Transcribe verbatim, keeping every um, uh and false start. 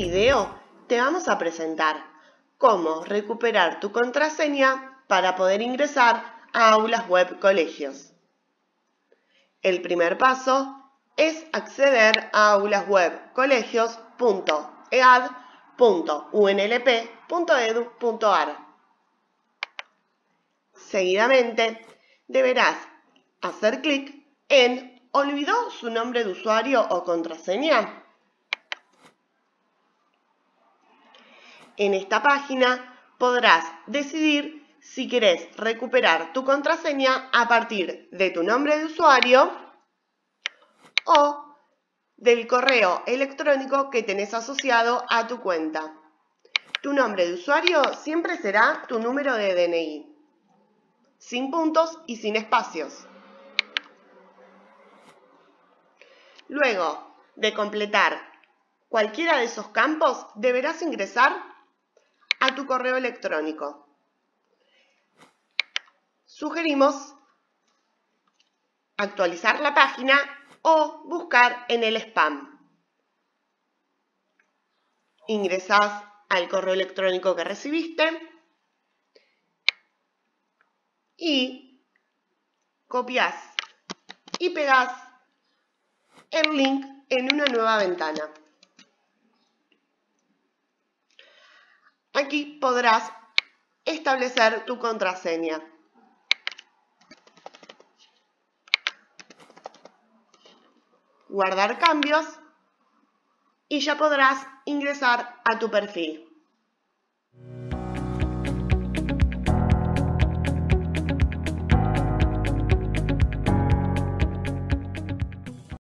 video te vamos a presentar cómo recuperar tu contraseña para poder ingresar a Aulas Web Colegios. El primer paso es acceder a aulas web colegios punto e a d punto u n l p punto e d u punto a r. Seguidamente, deberás hacer clic en ¿Olvidó su nombre de usuario o contraseña? En esta página podrás decidir si querés recuperar tu contraseña a partir de tu nombre de usuario o del correo electrónico que tenés asociado a tu cuenta. Tu nombre de usuario siempre será tu número de D N I, sin puntos y sin espacios. Luego de completar cualquiera de esos campos, deberás ingresar a tu correo electrónico. Sugerimos actualizar la página o buscar en el spam. Ingresás al correo electrónico que recibiste y copias y pegás el link en una nueva ventana. Aquí podrás establecer tu contraseña. Guardar cambios y ya podrás ingresar a tu perfil.